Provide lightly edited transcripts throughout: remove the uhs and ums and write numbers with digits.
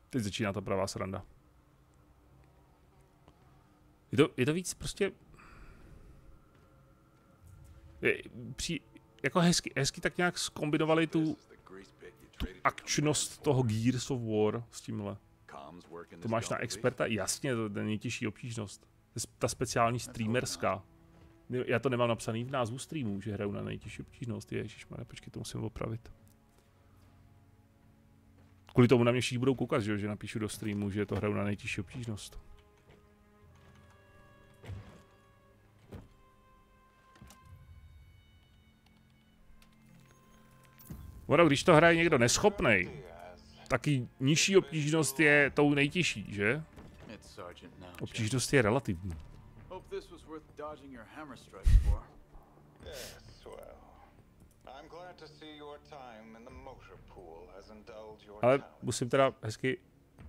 Teď začíná ta pravá sranda. Je to víc prostě... Jako hezky tak nějak zkombinovali tu akčnost toho Gears of War s tímhle. To máš na experta? Jasně, to je nejtěžší obtížnost. Ta speciální streamerská. Já to nemám napsaný v názvu streamu, že hraju na nejtěžší obtížnost. Ježišmarja, počkej, to musím opravit. Kvůli tomu na mě všichni budou koukat, že napíšu do streamu, že to hraju na nejtěžší obtížnost. Ono, když to hraje někdo neschopnej, taky nižší obtížnost je tou nejtěžší, že? Obtížnost je relativní. Ale musím teda hezky...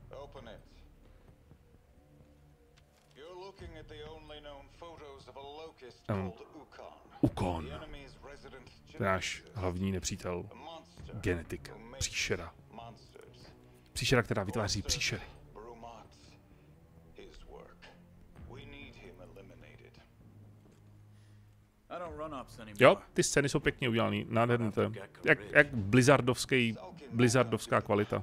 Ukon. To je náš hlavní nepřítel. Genetik. Příšera. Příšera, která vytváří příšery. Jo, ty scény jsou pěkně udělané, nádherné to. Jak blizzardovská kvalita.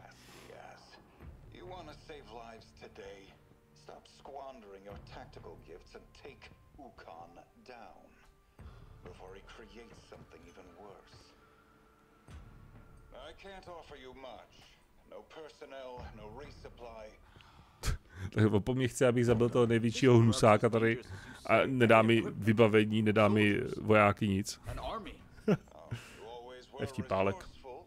Tak po mně chce, abych zabil toho největšího hnusáka tady a nedá mi vybavení, nedá mi vojáky nic. Nevtipálek.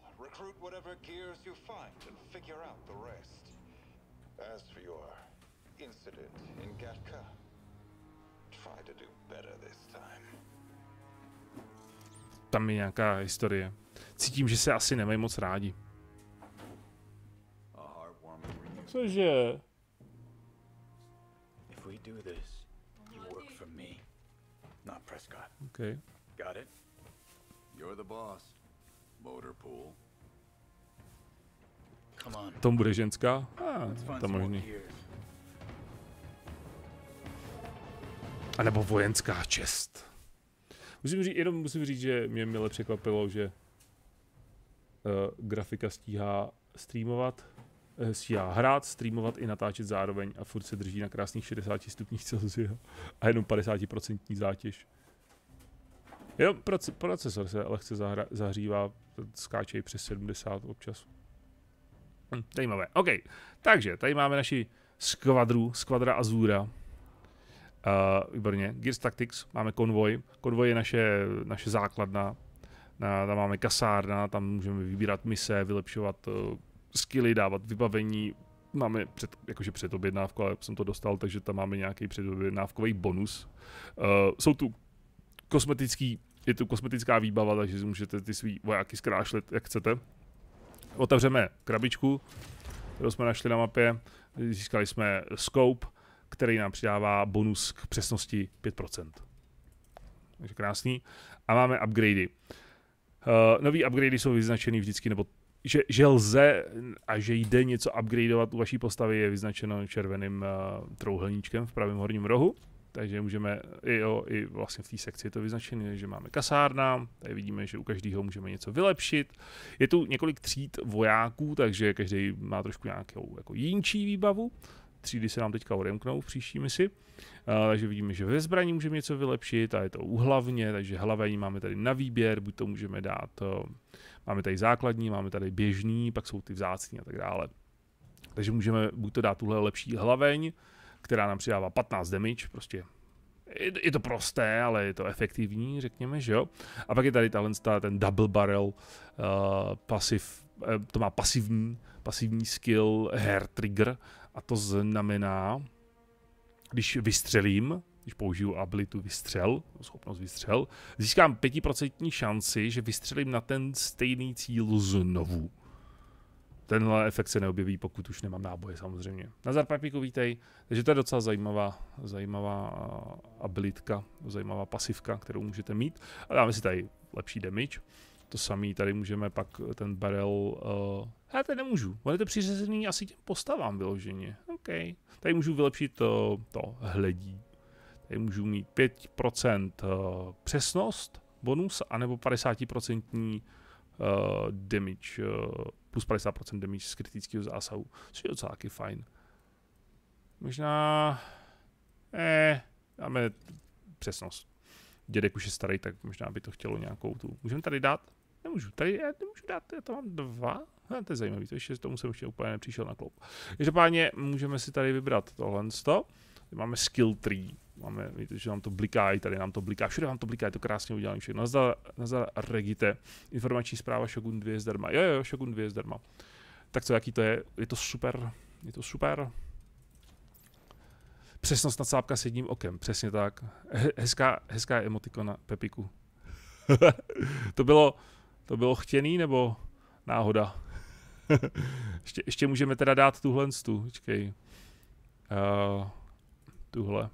Tam je nějaká historie. Cítím, že se asi nemají moc rádi. Cože? Okay. Got it? You're the boss. Motor pool. Come on. Tom bude ženská? To možný. A nebo vojenská čest. Musím říct, že mě mile překvapilo, že grafika stíhá streamovat, stíhá hrát, streamovat i natáčet zároveň a furt se drží na krásných 60 stupních Celsia a jenom 50% zátěž. Jo, procesor se lehce zahřívá, skáče i přes 70 občas. Zajímavé. OK, takže tady máme naši skvadra Azura. Výborně. Gears Tactics, máme konvoj. Konvoj je naše základna. Tam máme kasárna, tam můžeme vybírat mise, vylepšovat skilly, dávat vybavení. Máme předobjednávku, ale jsem to dostal, takže tam máme nějaký předobjednávkový bonus. Je tu kosmetická výbava, takže si můžete ty svý vojáky zkrášlit, jak chcete. Otevřeme krabičku, kterou jsme našli na mapě. Získali jsme scope, který nám přidává bonus k přesnosti 5%. Takže krásný. A máme upgradey. Nový upgradey jsou vyznačený vždycky, nebo že lze a že jde něco upgradeovat u vaší postavy, je vyznačeno červeným trouhelníčkem v pravém horním rohu. Takže můžeme, i vlastně v té sekci je to vyznačené, že máme kasárna, tady vidíme, že u každého můžeme něco vylepšit. Je tu několik tříd vojáků, takže každý má trošku nějakou jako jinčí výbavu. Třídy se nám teďka odemknou v příští misi. Takže vidíme, že ve zbraní můžeme něco vylepšit a je to úhlavně, takže hlavení máme tady na výběr, buď to můžeme dát, máme tady základní, máme tady běžný, pak jsou ty vzácní a tak dále. Takže můžeme buď to dát tuhle lepší hlaveň, která nám přidává 15 damage, prostě je to prosté, ale je to efektivní, řekněme, že jo. A pak je tady ten double barrel to má pasivní skill hair trigger a to znamená, když použiju abilitu vystřel, schopnost vystřel, získám 5% šanci, že vystřelím na ten stejný cíl znovu. Tenhle efekt se neobjeví, pokud už nemám náboje, samozřejmě. Nazar Papíku, vítej. Takže to je docela zajímavá abilitka, zajímavá pasivka, kterou můžete mít. A dáme si tady lepší damage. To samý, tady můžeme pak ten barrel, já tady nemůžu, on je to přiřazený asi těm postavám vyloženě, OK. Tady můžu vylepšit to hledí, tady můžu mít 5% přesnost, bonus, anebo 50% damage, plus 50% damage z kritického zásahu, což je docela taky fajn. Možná, dáme přesnost. Dědek už je starý, tak možná by to chtělo nějakou tu. Můžeme tady dát? Nemůžu, tady já nemůžu dát, já to mám 2. To je zajímavý, to ještě tomu jsem ještě úplně nepřišel na kloub. Každopádně můžeme si tady vybrat tohle. Máme skill tree. Máme, víte, že nám to bliká, i tady nám to bliká, všude nám to bliká, je to krásně udělané všechno. Nazdar Regite, informační zpráva Shogun 2 zdarma. Jo, Shogun 2 zdarma. Tak co, jaký to je? Je to super, je to super. Přesnost nadsápka s jedním okem, přesně tak. Hezká emotikona Pepiku. To bylo chtěný nebo náhoda? ještě můžeme teda dát tuhle, počkej. Tuhle.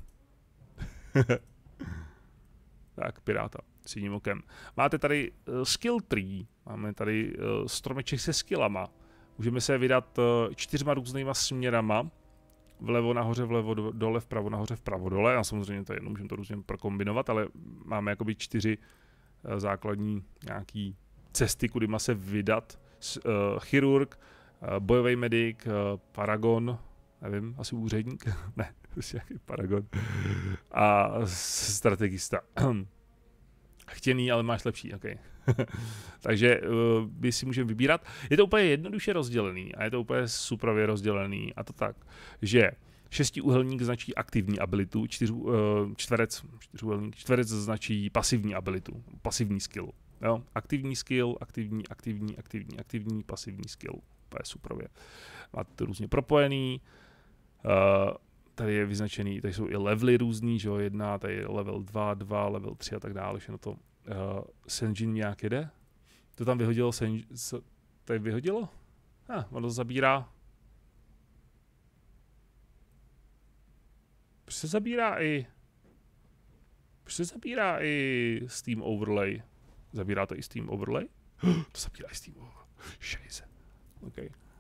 Tak, piráta s jedním okem. Máte tady skill tree, máme tady stromeček se skillama. Můžeme se vydat 4 různýma směrama. Vlevo nahoře, vlevo dole, vpravo nahoře, vpravo dole. A samozřejmě to je jedno, můžeme to různě prokombinovat, ale máme jakoby 4 základní nějaký cesty, kudy má se vydat. Chirurg, bojový medic, paragon, nevím, asi úředník, ne, prostě jaký paragon, a strategista. Chtěný, ale máš lepší, OK. Takže my si můžeme vybírat. Je to úplně jednoduše rozdělený a je to úplně suprově rozdělený a to tak, že 6úhelník značí aktivní abilitu, čtverec značí pasivní abilitu, pasivní skill. Jo? Aktivní skill, aktivní, pasivní skill. To je suprově. Máte to různě propojený. Tady je vyznačený, tady jsou i levely různý, že jo, 1, tady je level 2, level 3 a tak dále, všechno to. Senjin nějak jede? To tam vyhodilo tady vyhodilo? Ono zabírá. Proč se zabírá i Steam Overlay? Zabírá to i Steam Overlay? To zabírá i Steam Overlay. Šejze. OK.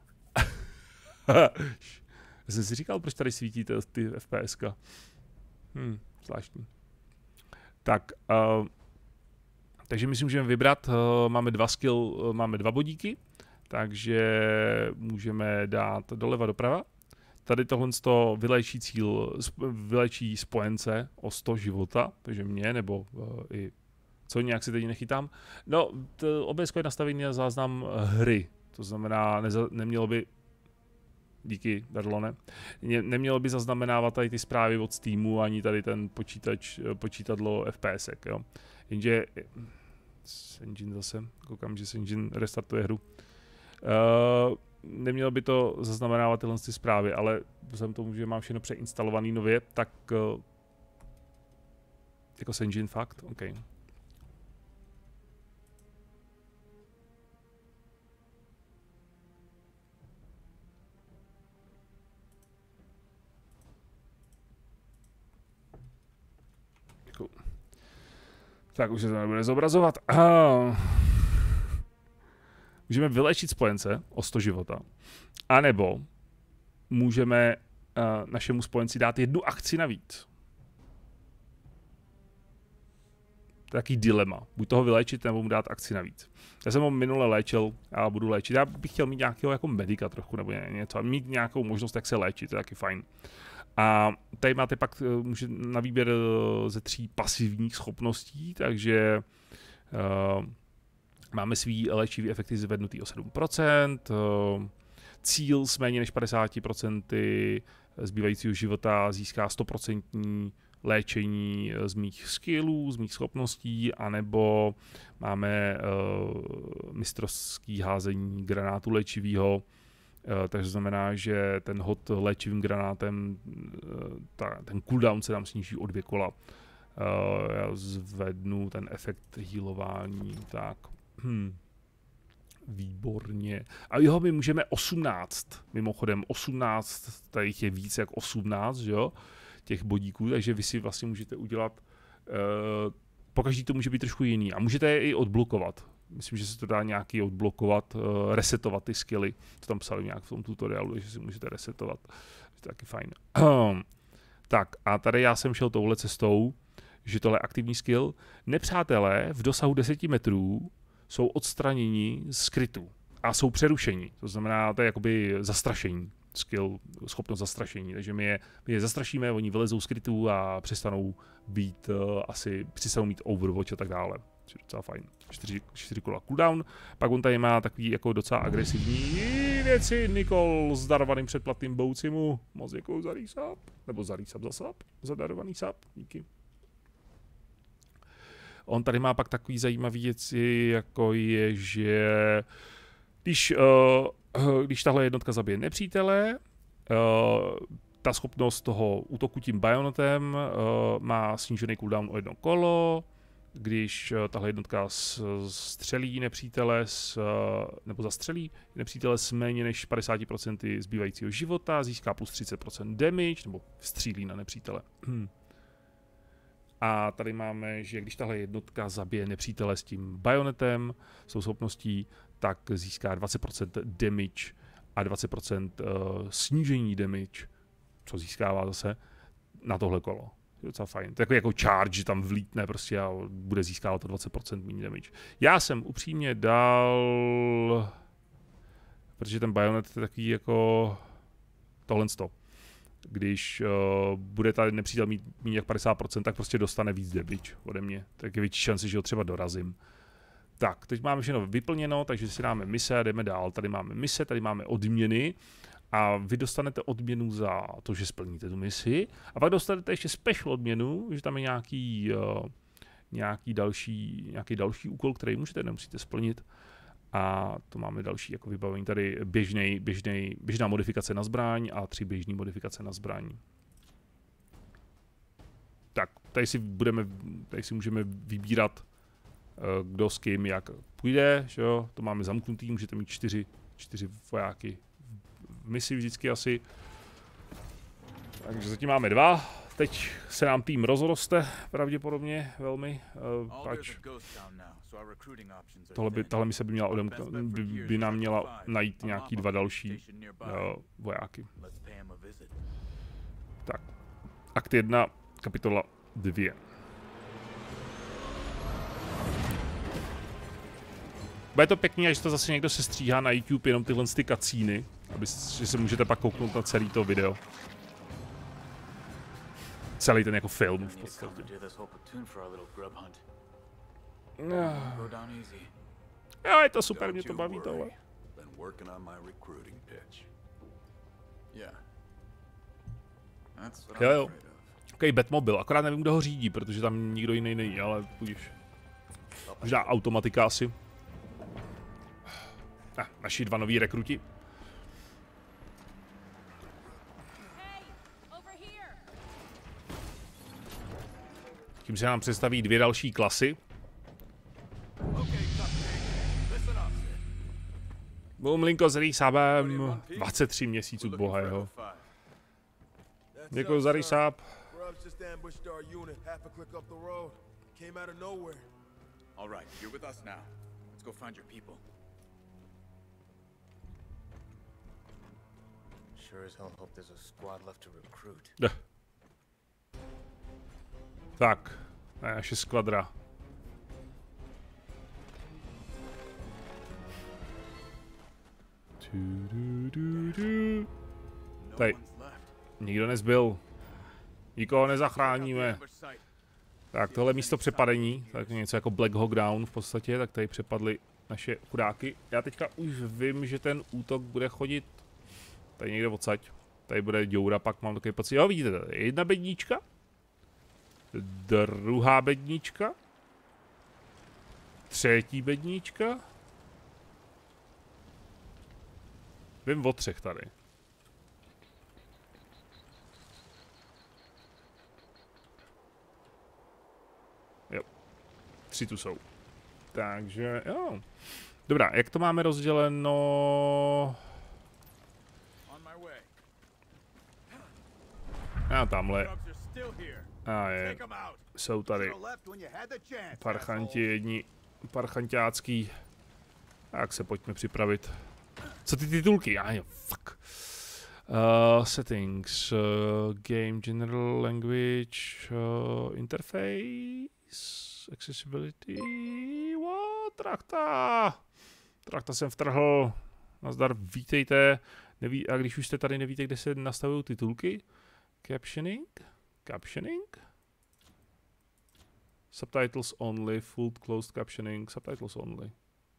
Já jsem si říkal, proč tady svítí ty FPSka. Zvláštní. Tak, takže my si můžeme vybrat, máme 2 skill, máme 2 bodíky, takže můžeme dát doleva doprava. Tady tohle vylečí spojence o 100 života, takže mě, nebo i co, nějak si teď nechytám. No, OBS je nastavený na záznam hry, to znamená, nemělo by, díky, Darlone, nemělo by zaznamenávat tady ty zprávy od Steamu, ani tady ten počítadlo FPSek, jo. Jenže Senjin zase, koukám, že Senjin restartuje hru. Nemělo by to zaznamenávat tyhle zprávy, ale vzhledem tomu, že mám všechno přeinstalovaný nově, tak jako Senjin fakt, OK. Tak už se to nebude zobrazovat. Můžeme vylečit spojence o 100 života. A nebo můžeme našemu spojenci dát 1 akci navíc. To je taký dilema. Buď toho vylečit, nebo mu dát akci navíc. Já jsem ho minule léčil, já budu léčit. Já bych chtěl mít nějakého jako medika trochu, nebo něco. Mít nějakou možnost, jak se léčit, to je taky fajn. A tady máte pak na výběr ze 3 pasivních schopností, takže máme svý léčivý efekty zvednutý o 7%, cíl s méně než 50% zbývajícího života získá 100% léčení z mých skillů, z mých schopností, anebo máme mistrovský házení granátu léčivého. Takže znamená, že ten hod léčivým granátem, ten cooldown se tam sníží o 2 kola. Já zvednu ten efekt healování, tak. Výborně. A jo, my můžeme 18, mimochodem 18, tady je víc jak 18, jo, těch bodíků, takže vy si vlastně můžete udělat, pokaždý to může být trošku jiný a můžete je i odblokovat. myslím, že se to dá nějaký odblokovat, resetovat ty skilly. To tam psali nějak v tom tutoriálu, že si můžete resetovat. To je taky fajn. Tak a tady já jsem šel touhle cestou, že tohle je aktivní skill. Nepřátelé v dosahu 10 metrů jsou odstraněni z krytu a jsou přerušeni. To znamená, to je jakoby zastrašení. Skill, schopnost zastrašení. Takže my je zastrašíme, oni vylezou z krytu a přestanou být přestanou mít Overwatch a tak dále. Což je docela fajn. 4 kola cooldown. Pak on tady má takový jako docela agresivní věci. Nikol s darovaným předplatným bouci mu. Moc děkuju za resub. Nebo za resub za sub. Za darovaný sub. Díky. On tady má pak takový zajímavý věci, jako je, že když tahle jednotka zabije nepřítele, ta schopnost toho útoku tím bajonetem má snížený cooldown o 1 kolo. Když tahle jednotka střelí nepřítele nebo zastřelí nepřítele s méně než 50% zbývajícího života, získá plus 30% damage, nebo střílí na nepřítele. A tady máme, že když tahle jednotka zabije nepřítele s tím bajonetem, s tou schopností, tak získá 20% damage a 20% snížení damage, co získává zase na tohle kolo. Je docela fajn. To je jako charge, že tam vlítne prostě a bude získávat to 20% méně damage. Já jsem upřímně dal, protože ten bajonet je takový jako tohle stop. Když bude tady nepřítel mít méně jak 50%, tak prostě dostane víc damage ode mě. Tak je větší šance, že ho třeba dorazím. Tak, teď máme všechno vyplněno, takže si dáme mise a jdeme dál. Tady máme mise, tady máme odměny a vy dostanete odměnu za to, že splníte tu misi. A pak dostanete ještě special odměnu, že tam je nějaký další úkol, který nemusíte splnit. A to máme další jako vybavení. Tady běžná modifikace na zbraň a 3 běžné modifikace na zbraň. Tak, tady si můžeme vybírat, kdo s kým jak půjde, že jo? To máme zamknutý, můžete mít 4 vojáky v misi vždycky asi. Takže zatím máme 2. Teď se nám tým rozroste pravděpodobně velmi, pač tahle mise by nám měla najít nějaký 2 další vojáky. Tak, akt 1, kapitola 2. Bude to pěkný, až to zase někdo sestříhá na YouTube jenom tyhle cutscény, že se můžete pak kouknout na celý to video. Celý ten jako film v podstatě. Jo, je to super, mě to baví tohle. Jo. Takový Batmobil, akorát nevím, kdo ho řídí, protože tam nikdo jiný není, ale budíš. Možná automatika asi. Naši 2 noví rekruti. Tím se nám představí 2 další klasy. Bumlinko s resubem 23 měsíců bohého. Děkuji za resub. Tak, naše skvadra. Tady nikdo nezbyl. Nikoho nezachráníme. Tak, tohle místo přepadení, tak něco jako Black Hawk Down v podstatě, tak tady přepadly naše chudáky. Já teďka už vím, že ten útok bude chodit tady někde odsaď. Tady bude děura, pak mám takový pocit. Jo, vidíte, tady je 1 bednička. 2. bednička. 3. bednička. Vím o 3 tady. Jo. 3 tu jsou. Takže, jo. Dobrá, jak to máme rozděleno? A tamhle. A je. Jsou tady parchanti jedni parchanťácký. Tak se pojďme připravit. Co ty titulky? Fuck. Settings. Game General Language. Interface. Accessibility. What? Trakta jsem vtrhl. Nazdar, vítejte. A když už jste tady, nevíte, kde se nastavují titulky? Captioning? Subtitles only, full closed captioning, subtitles only.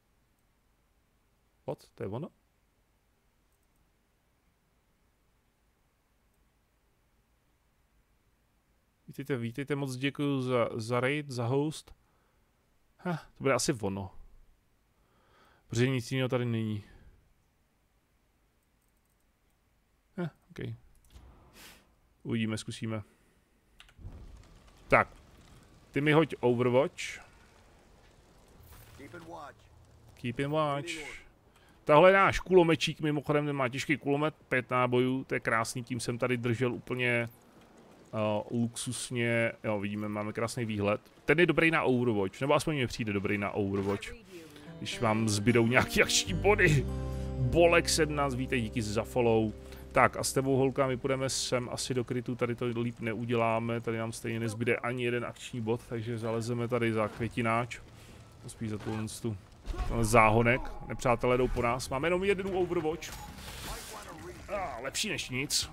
What? To je ono? Vítejte, moc děkuju za raid, za host. To bude asi ono. Protože nic jiného tady není. OK. Uvidíme, zkusíme. Tak. Ty mi hoď Overwatch. Keep in watch. Tahle náš kulomečík, mimochodem nemá těžký kulomet, 5 nábojů, to je krásný, tím jsem tady držel úplně luxusně, jo vidíme, máme krásný výhled. Ten je dobrý na Overwatch, nebo aspoň mi přijde dobrý na Overwatch. Když vám zbydou nějaký akční body. Bolek 17, víte, díky za follow. Tak a s tebou holka, my půjdeme sem asi do krytu, tady to líp neuděláme, tady nám stejně nezbyde ani jeden akční bod, takže zalezeme tady za květináč. Spíš za tenhle záhonek, nepřátelé jdou po nás, máme jenom jeden Overwatch. Lepší než nic.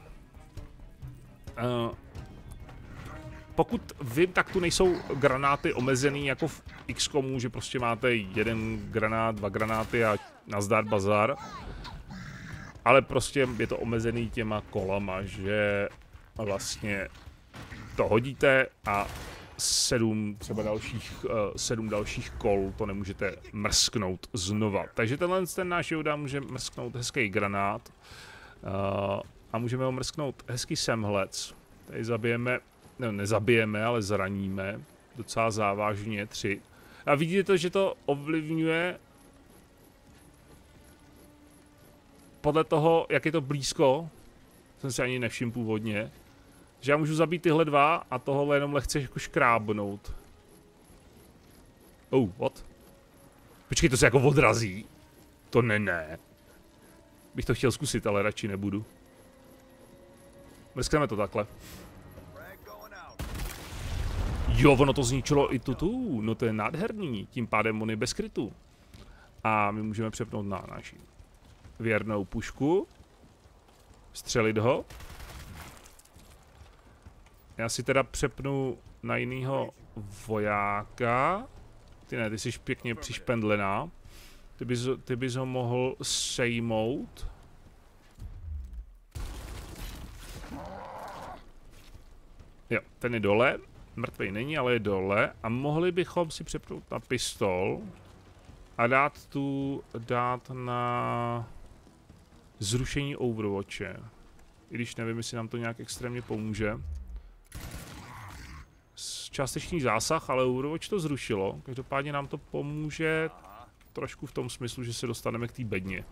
Pokud vím, tak tu nejsou granáty omezený jako v XCOMu, že prostě máte jeden granát, 2 granáty a nazdar bazar. Ale prostě je to omezený těma kolama, že vlastně to hodíte a 7 dalších kol to nemůžete mrsknout znova. Takže ten náš Yoda může mrsknout hezký granát a můžeme ho mrsknout hezký semhlec. Tady zabijeme, no nezabijeme, ale zraníme docela závažně 3. A vidíte, že to ovlivňuje podle toho, jak je to blízko, jsem si ani nevšiml původně, že já můžu zabít tyhle 2 a tohle jenom lehce jako škrábnout. What? Počkej, to se jako odrazí. To ne. Bych to chtěl zkusit, ale radši nebudu. Mrskneme to takhle. Jo, ono to zničilo i tu. No to je nádherný. Tím pádem on je bez krytu. A my můžeme přepnout na naši věrnou pušku. Střelit ho. Já si teda přepnu na jinýho vojáka. Ty jsi pěkně přišpendlená. Ty bys ho mohl sejmout. Jo, ten je dole. Mrtvej není, ale je dole. A mohli bychom si přepnout na pistol. A dát na zrušení Overwatche. I když nevím, jestli nám to nějak extrémně pomůže. Částečný zásah, ale Overwatch to zrušilo. Každopádně nám to pomůže trošku v tom smyslu, že se dostaneme k té bedně.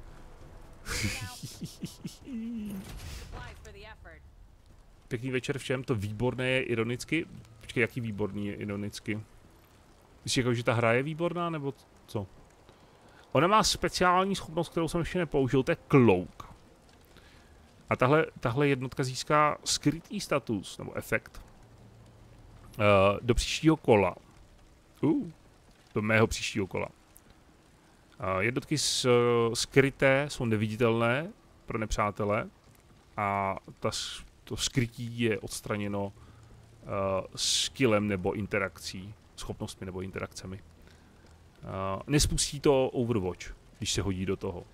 Pěkný večer všem, to výborné je ironicky. Počkej, jaký výborný je ironicky? Myslíš jako, že ta hra je výborná, nebo co? Ona má speciální schopnost, kterou jsem ještě nepoužil, to je klouk. A tahle jednotka získá skrytý status, nebo efekt. Do příštího kola. Do mého příštího kola. Jednotky skryté jsou neviditelné pro nepřátele a to skrytí je odstraněno skillem nebo interakcí, schopnostmi nebo interakcemi. Nespustí to Overwatch, když se hodí do toho.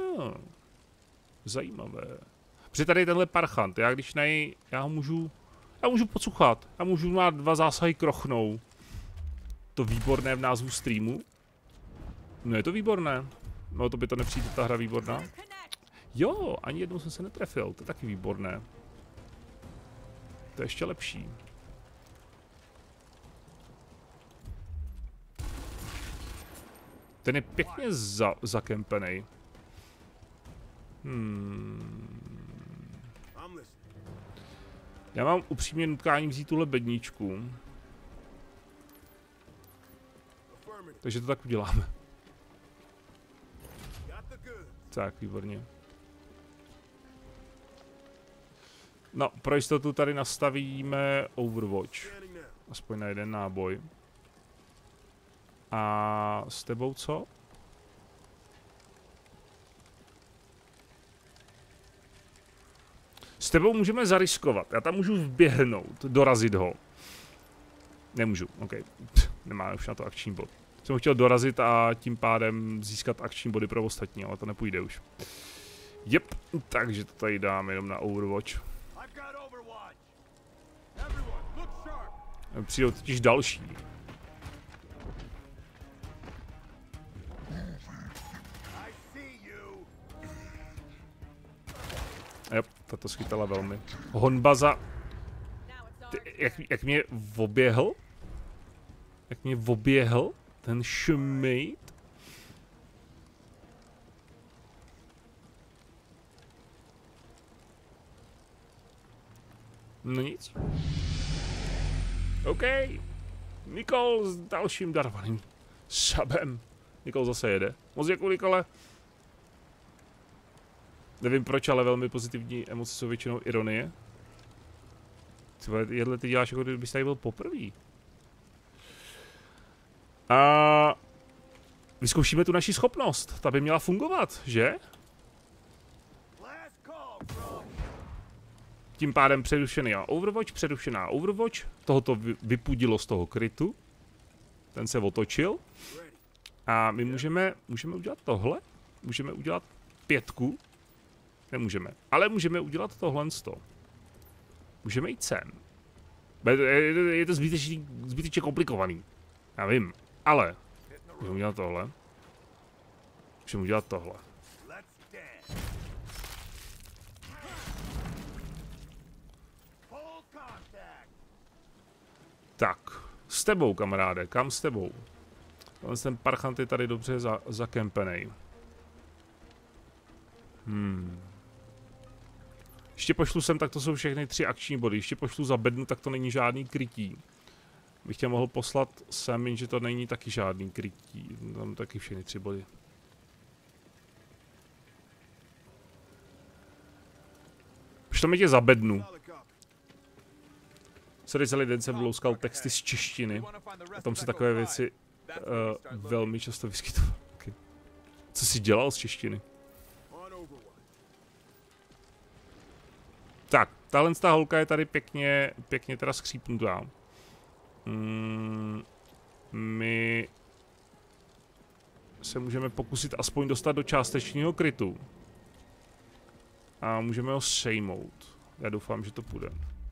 Zajímavé. Protože tady je tenhle parchant, já ho můžu pocuchat, já můžu mít 2 zásahy krochnou. To výborné v názvu streamu. No je to výborné. No to by to nepřijde ta hra výborná. Jo, ani jednou jsem se netrefil, to je taky výborné. To je ještě lepší. Ten je pěkně zakempenej. Já mám upřímně nutkání vzít tuhle bedničku. Takže to tak uděláme. Tak, výborně. No, pro jistotu tady nastavíme Overwatch. Aspoň na jeden náboj. A s tebou co? S tebou můžeme zariskovat. Já tam můžu vběhnout, dorazit ho. Nemůžu, ok. Nemá už na to akční bod. Jsem ho chtěl dorazit a tím pádem získat akční body pro ostatní, ale to nepůjde už. Jep, takže to tady dáme jenom na Overwatch. Přijdou totiž další. Jep, tato schytala velmi. Honbaza. Jak mě oběhl? Jak mě oběhl? Ten šmejt? No nic. OK. Nikol s dalším darovaným šabem. Nikol zase jede. Moc děkuji, Nikole. Nevím proč, ale velmi pozitivní emoce jsou většinou ironie. Třeba jedle ty děláš, jako kdybys tady byl poprvý. A vyzkoušíme tu naši schopnost. Ta by měla fungovat, že? Tím pádem přerušený přerušená Overwatch. Tohoto vypudilo z toho krytu. Ten se otočil. A my můžeme udělat tohle. Můžeme udělat 5. Nemůžeme. Ale můžeme udělat tohle. Můžeme jít sem. Je to zbytečně komplikovaný. Já vím. Ale můžeme udělat tohle. Můžeme udělat tohle. Tak, s tebou, kamaráde, kam s tebou? Ten parchant je tady dobře zakempenej. Ještě pošlu sem, tak to jsou všechny 3 akční body. Ještě pošlu za bednu, tak to není žádný krytí. Bych tě mohl poslat sem, jenže to není taky žádný krytí. Tam taky všechny 3 body. Pošleme tě za bednu. Celý den jsem louskal texty z češtiny. A tam se takové věci velmi často vyskytovaly. Okay. Co jsi dělal z češtiny? Tak, tahle holka je tady pěkně teda skřípnutá. My se můžeme pokusit aspoň dostat do částečního krytu. A můžeme ho sejmout. Já doufám, že to půjde.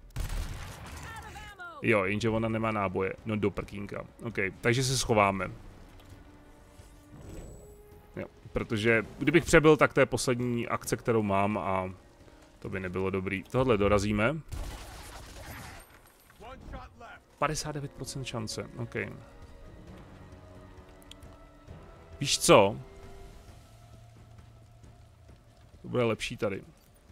Jo, jenže ona nemá náboje. No do prkínka. OK, takže se schováme. Jo, protože kdybych přebyl, tak to je poslední akce, kterou mám a to by nebylo dobrý. Tohle dorazíme. 59% šance, OK. Víš co? To bude lepší tady.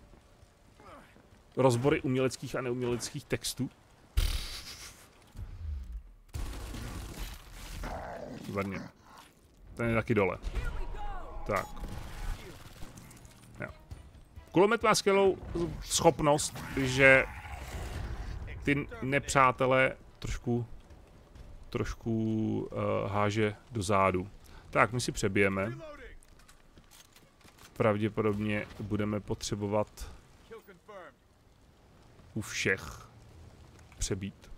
Rozbory uměleckých a neuměleckých textů. Výborně. Ten je taky dole. Tak. Jo. Kulomet má skvělou schopnost, že ty nepřátelé trošku háže do zádu. Tak, my si přebijeme. Pravděpodobně budeme potřebovat u všech přebít.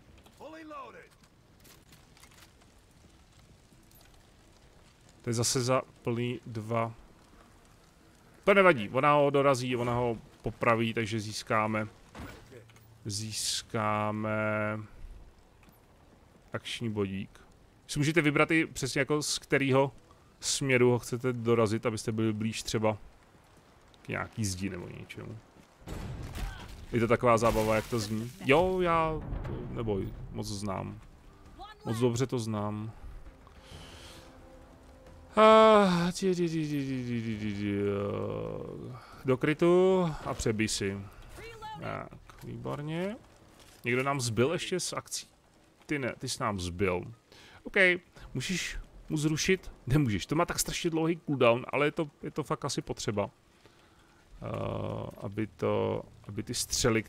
To je zase za plný 2. To nevadí, ona ho dorazí, ona ho popraví, takže získáme akční bodík. Si můžete vybrat i přesně jako z kterého směru ho chcete dorazit, abyste byli blíž třeba k nějaký zdi nebo něčemu. Je to taková zábava, jak to zní? Jo, já neboj, moc znám. Moc dobře to znám. Do krytu a přebij si. Tak, výborně. Někdo nám zbyl ještě z akcí? Ty ne, ty jsi nám zbyl. OK, mu zrušit? Nemůžeš, to má tak strašně dlouhý cooldown, ale je to fakt asi potřeba. Aby ty střely,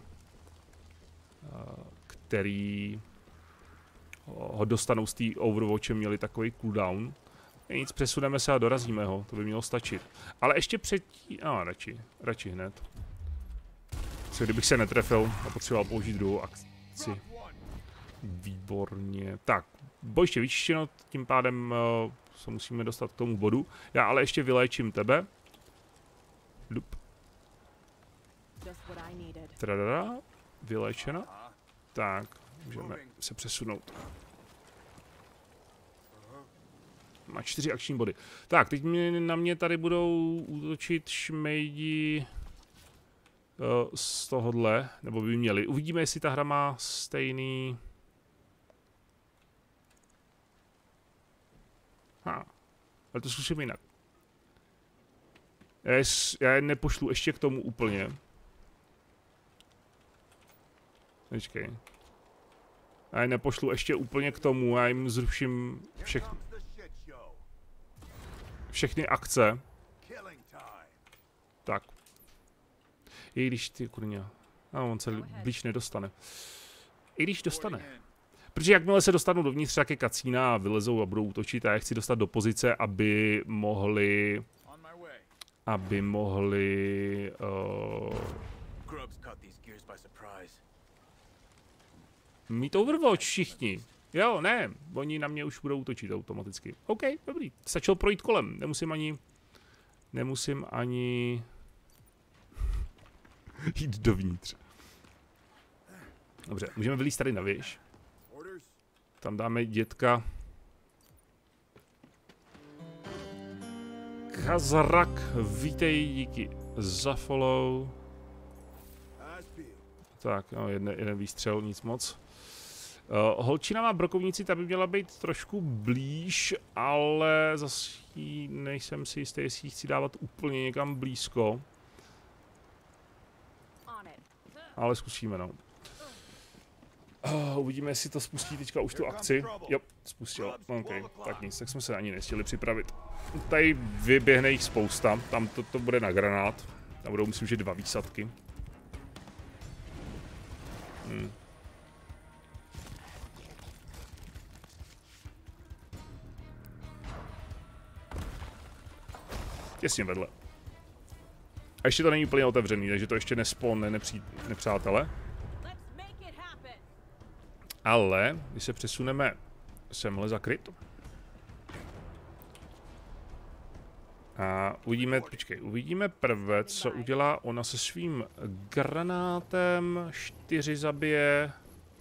který ho dostanou z té Overwatche, měli takový cooldown. Nic, přesuneme se a dorazíme ho, to by mělo stačit. Ale ještě předtím, radši hned. Co kdybych se netrefil a potřeboval použít druhou akci. Výborně. Tak, bojiště vyčištěno, tím pádem se musíme dostat k tomu bodu. Já ale ještě vyléčím tebe. Lup. Tradada, vyléčena. Tak, můžeme se přesunout. Má 4 akční body. Tak, teď na mě tady budou útočit šmejdi z tohohle, nebo by měli. Uvidíme, jestli ta hra má stejný... Ale to zkusím jinak. Já je nepošlu ještě k tomu úplně. Počkej. Já je nepošlu ještě úplně k tomu, já jim zruším všechny akce. Tak. I když ty kurňa. No, on se blíž nedostane. I když dostane. Protože jakmile se dostanu dovnitř, tak je kacína a vylezou a budou útočit a já chci dostat do pozice, aby mohli mít Overwatch všichni. Jo, ne, oni na mě už budou útočit automaticky. OK, dobrý, stačilo projít kolem, nemusím ani jít dovnitř. Dobře, můžeme vylízt tady na věž. Tam dáme dětka. Kazrak, vítej, díky za follow. Tak, no, jeden výstřel, nic moc. Holčina má brokovnici, ta by měla být trošku blíž, ale zase nejsem si jistý, jestli ji chci dávat úplně někam blízko. Ale zkusíme, no. Uvidíme, jestli to spustí teďka už tu akci. Jo, spustilo. OK, tak nic, tak jsme se ani nestihli připravit. Tady vyběhne jich spousta, tam to bude na granát. Tam budou, myslím, že 2 výsadky. Těsně vedle. A ještě to není úplně otevřený, takže to ještě nespawne nepřátele. Ale, když se přesuneme semhle zakryt. A uvidíme prvé, co udělá ona se svým granátem. 4 zabije.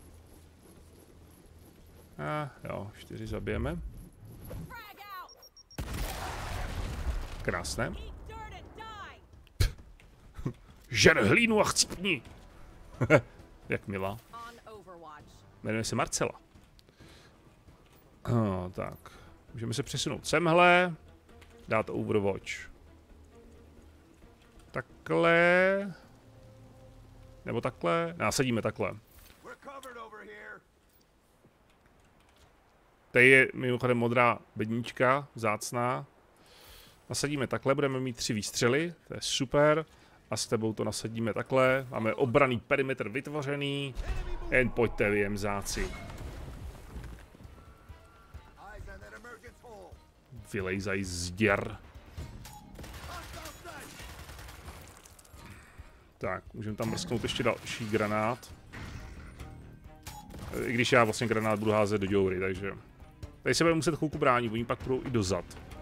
Jo, 4 zabijeme. Krásné. Žer hlínu a chcípni. Jak milá. Jmenuje se Marcela. Tak. Můžeme se přesunout semhle. Dát Overwatch. Takhle. Nebo takhle. Nasadíme takhle. Tady je mimochodem modrá bednička, vzácná. Nasadíme takhle, budeme mít 3 výstřely, to je super. A s tebou to nasadíme takhle. Máme obranný perimetr vytvořený. Jen pojďte vy, jemzáci. Vylejzaj z děr. Tak, můžeme tam mrsknout ještě další granát. I když já vlastně granát budu házet do děury, takže... Tady se bude muset chvilku bránit, oni pak půjdou i dozad.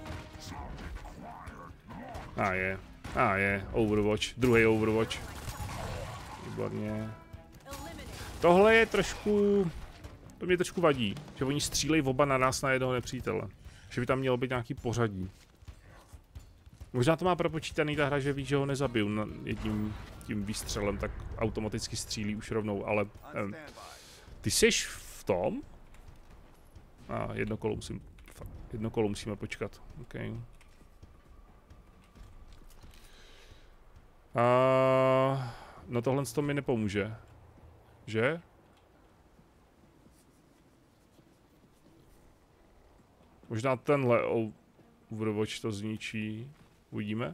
Je, Overwatch, druhý Overwatch. Výborně. Tohle je trošku... To mě trošku vadí, že oni střílejí oba na nás na jednoho nepřítele. Že by tam mělo být nějaký pořadí. Možná to má propočítaný ta hra, že ví, že ho nezabiju jedním tím výstřelem, tak automaticky střílí už rovnou, ale... Ty jsi v tom? Jedno kolo musíme počkat, okay. No tohle to mi nepomůže. Že? Možná tenhle Overwatch to zničí. Uvidíme.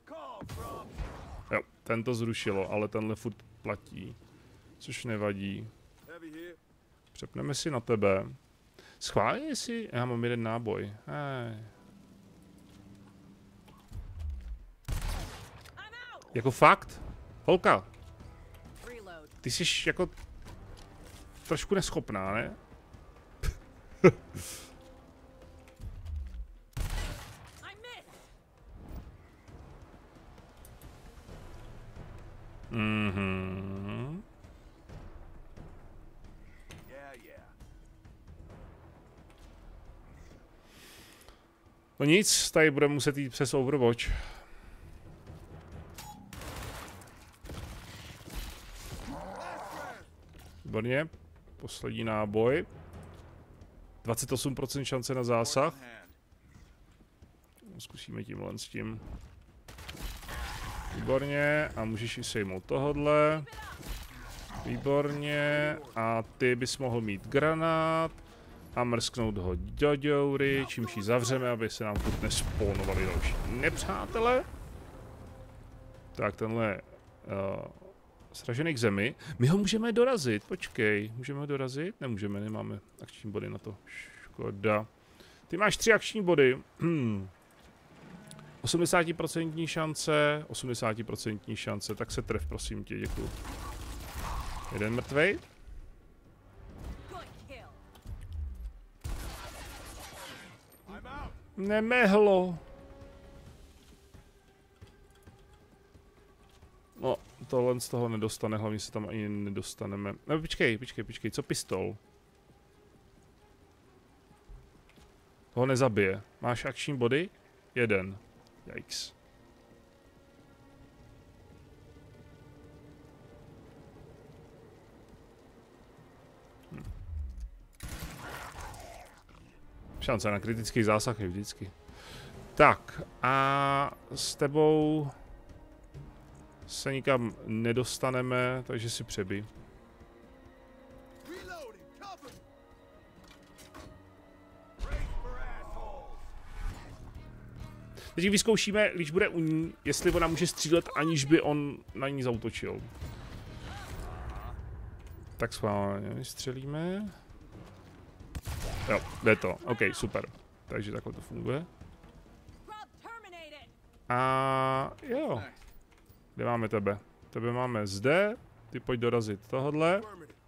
Jo, ten to zrušilo, ale tenhle furt platí. Což nevadí. Přepneme si na tebe. Schválně si... Já mám jeden náboj. Jako fakt? Holka. Ty jsi jako... trošku neschopná, ne? Mhm. No nic, tady budeme muset jít přes Overwatch. Výborně. Poslední náboj. 28% šance na zásah. Zkusíme tímhle s tím. Výborně. A můžeš i sejmout tohodle. Výborně. A ty bys mohl mít granát. A mrsknout ho do děury, čímž ji zavřeme, aby se nám furt nespawnovali další nepřátelé. Tak tenhle sražený k zemi. My ho můžeme dorazit, počkej. Můžeme ho dorazit? Nemůžeme, nemáme akční body na to. Škoda. Ty máš 3 akční body. 80% šance, 80% šance, tak se tref, prosím tě, děkuju. Jeden mrtvej. Nemehlo. No, tohle z toho nedostane, hlavně se tam ani nedostaneme. No, počkej, co pistol? Toho nezabije. Máš akční body? 1. Yikes. Šance na kritický zásah je vždycky. Tak, a s tebou se nikam nedostaneme, takže si přebij. Teď vyzkoušíme, když bude u ní, jestli ona může střílet, aniž by on na ní zaútočil. Tak schválně vystřelíme. Jo, jde to. OK, super. Takže takhle to funguje. A jo. Kde máme tebe? Tebe máme zde. Ty pojď dorazit tohodle.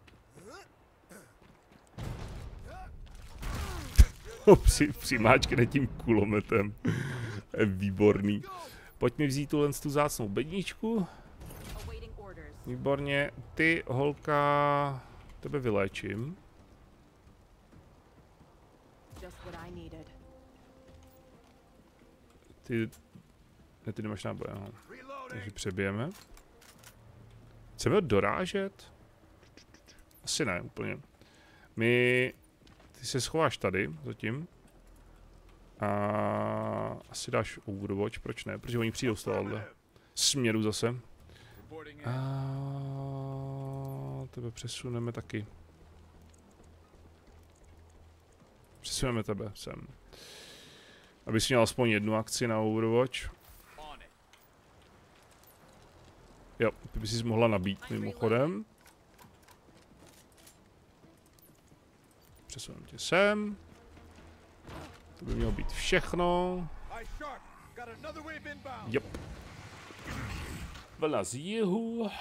Přimáčkne tím kulometem. Výborný. Pojď mi vzít tu zácnou bedničku. Výborně. Ty, holka, tebe vyléčím. Ty nemáš náboje, no. Takže přebijeme. Chceme ho dorážet? Asi ne, úplně. Ty se schováš tady, zatím. A asi dáš Overwatch, proč ne? Protože oni přijdou z tohohle směru zase. A tebe přesuneme taky. Přesuneme tebe sem. Abys měl aspoň jednu akci na Overwatch. Jo, ty bys si mohla nabít mimochodem. Přesuneme tě sem. To by mělo být všechno. Jop. Vlna z jihu.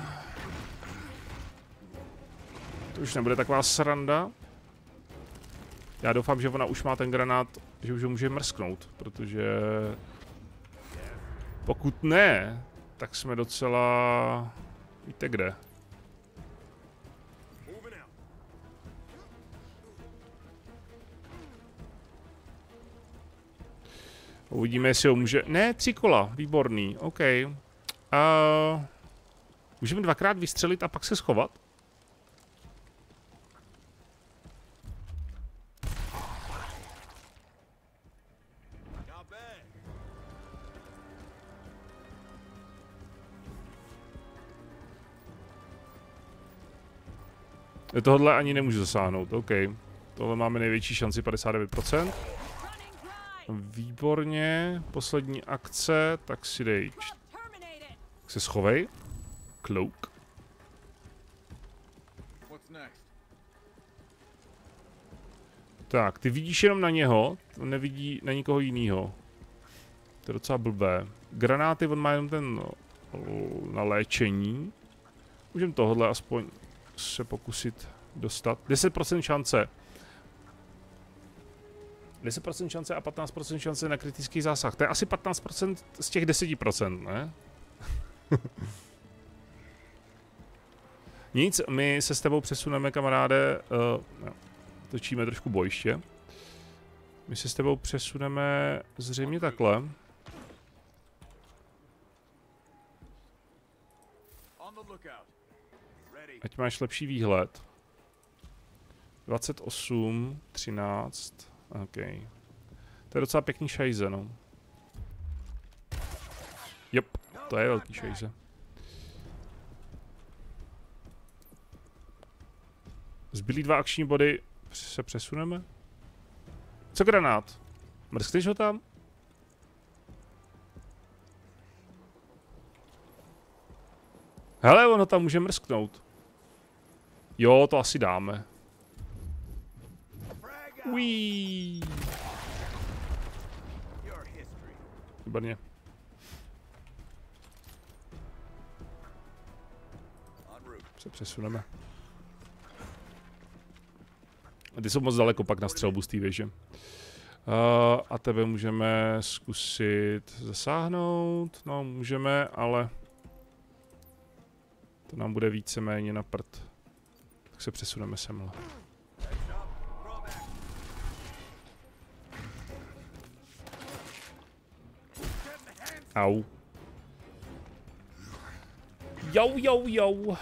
To už nebude taková sranda. Já doufám, že ona už má ten granát, že už ho může mrsknout, protože pokud ne, tak jsme docela... Víte kde? Uvidíme, jestli ho může... Ne, 3 kola, výborný, OK. Můžeme 2krát vystřelit a pak se schovat? Tohle ani nemůžu zasáhnout, OK. Tohle máme největší šanci 59%. Výborně. Poslední akce, tak si dej. Tak se schovej. Cloak. Tak, ty vidíš jenom na něho, on nevidí na nikoho jiného. To je docela blbé. Granáty, on má jenom ten na léčení. Můžeme tohle aspoň se pokusit dostat. 10% šance. 10% šance a 15% šance na kritický zásah. To je asi 15% z těch 10%, ne? Nic, my se s tebou přesuneme, kamaráde. Točíme trošku bojiště. My se s tebou přesuneme zřejmě takhle. Ať máš lepší výhled. 28, 13, OK. To je docela pěkný šajze, no. Jop, to je velký šajze. Zbylý 2 akční body se přesuneme. Co granát? Mrskneš ho tam? Hele, ono tam může mrsknout. Jo, to asi dáme. Uííí. Výborně. Se přesuneme. A ty jsou moc daleko pak na střelbu z té věže. A tebe můžeme zkusit zasáhnout. No, můžeme, ale to nám bude víceméně na prd. Tak se přesuneme semhle. Au. Jau.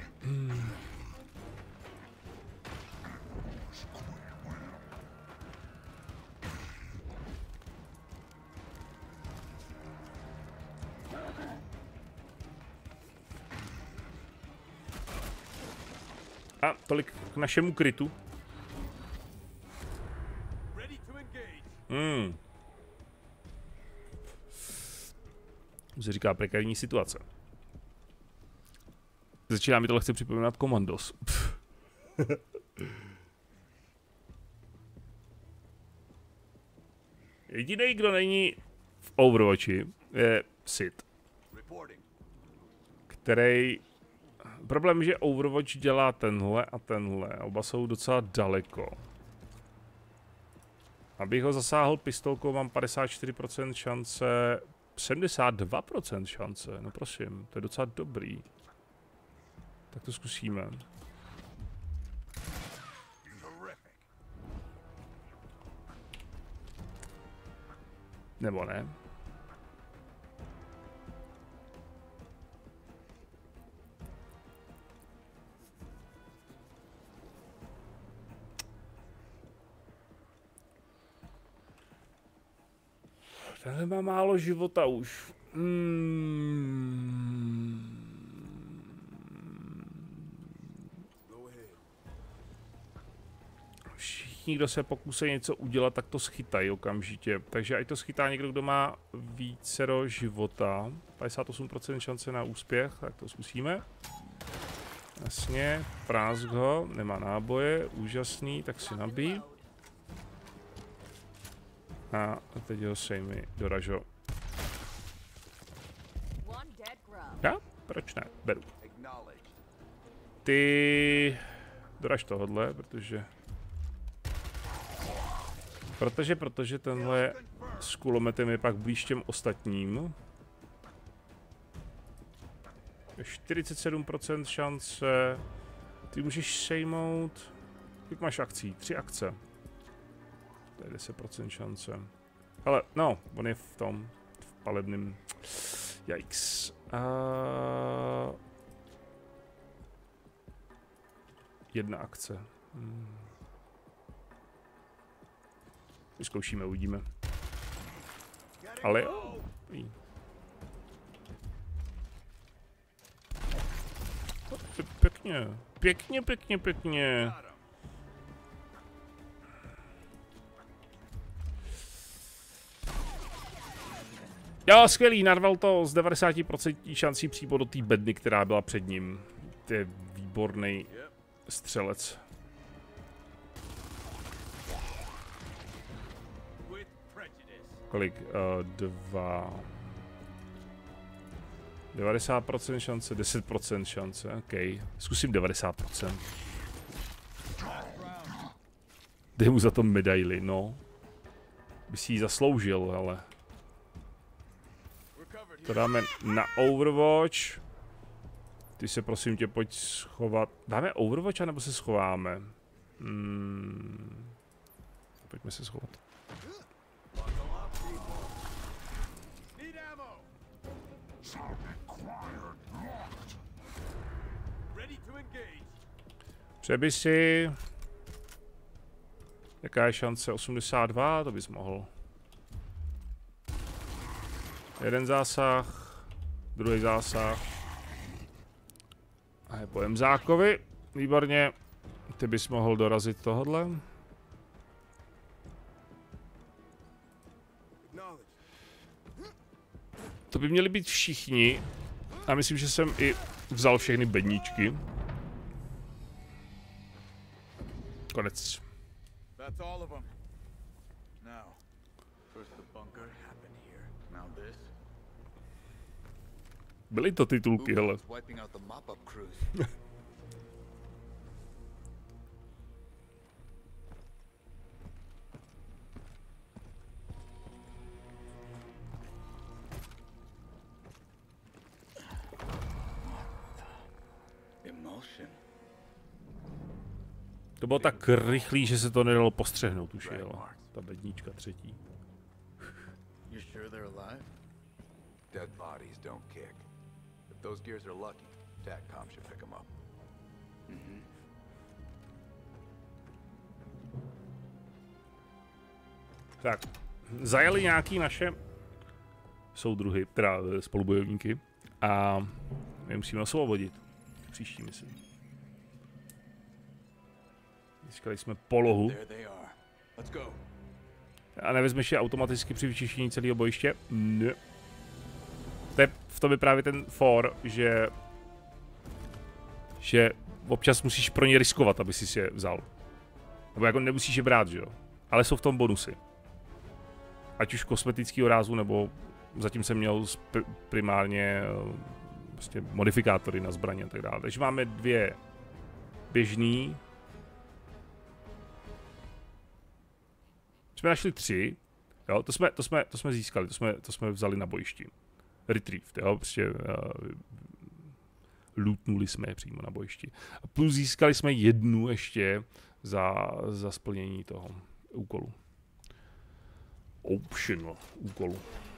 A tolik k našemu krytu. Se říká prekární situace. Začíná mi to lehce připomínat Commandos. Jediný, kdo není v Overwatchi, je Sid. Který... Problém je, že Overwatch dělá tenhle a tenhle. Oba jsou docela daleko. Abych ho zasáhl pistolkou, mám 54% šance, 72% šance, no prosím, to je docela dobrý. Tak to zkusíme. Nebo ne? Tenhle má málo života už. Všichni, kdo se pokusí něco udělat, tak to schytají okamžitě. Takže ať to schytá někdo, kdo má vícero života. 58% šance na úspěch, tak to zkusíme. Jasně, prásk ho, nemá náboje, úžasný, tak si nabij. A teď ho sejmi, doražo. Já? Proč ne? Beru. Ty... Doraž tohodle, protože tenhle s kulometem je pak blíž těm ostatním. 47% šance. Ty můžeš sejmout... Kolik máš akcí? 3 akce. To je 10% šance. Ale no, on je v tom, v palebným. Yikes. Jedna akce. Vyzkoušíme, uvidíme. Ale jo. Pěkně. Pěkně. Jo, skvělý, narval to z 90% šancí přímo do té bedny, která byla před ním. To je výborný střelec. Kolik? 90% šance, 10% šance, OK. Zkusím 90%. Dej mu za to medaili, no. By si ji zasloužil, ale. To dáme na Overwatch. Ty se prosím tě pojď schovat. Dáme Overwatch, anebo se schováme? Pojďme se schovat. Přebysy. Jaká je šance? 82, to bys mohl. Jeden zásah, druhý zásah. A je po Emzákovi. Výborně. Ty bys mohl dorazit tohodle. To by měli být všichni. A myslím, že jsem i vzal všechny bedničky. Konec. That's all of them. Now, first the bunker happened here. Now this. Byly to titulky, hele. Wiping out the mop-up crews. Emotion. To bylo tak rychlý, že se to nedalo postřehnout už, jela. Ta bednička třetí. You sure they're alive? Dead bodies don't kick. If those gears are lucky, TACCOM should pick them up. Tak, zajeli nějaký naše soudruhy, teda spolubojovníky, a my musíme osvobodit. Příští misi. Získali jsme polohu. A nevezmeš je automaticky při vyčištění celého bojiště? Ne. V tom je právě ten for, že občas musíš pro ně riskovat, aby si je vzal. Nebo jako nemusíš je brát, že jo? Ale jsou v tom bonusy. Ať už kosmetického rázu, nebo zatím jsem měl primárně prostě modifikátory na zbraně a tak dále. Takže máme dvě běžný. Jsme našli 3. Jo, to jsme získali, to jsme vzali na bojišti. Retrieved, jo, prostě lootnuli jsme je přímo na bojišti. A plus získali jsme 1 ještě za splnění toho úkolu. Optional úkolu.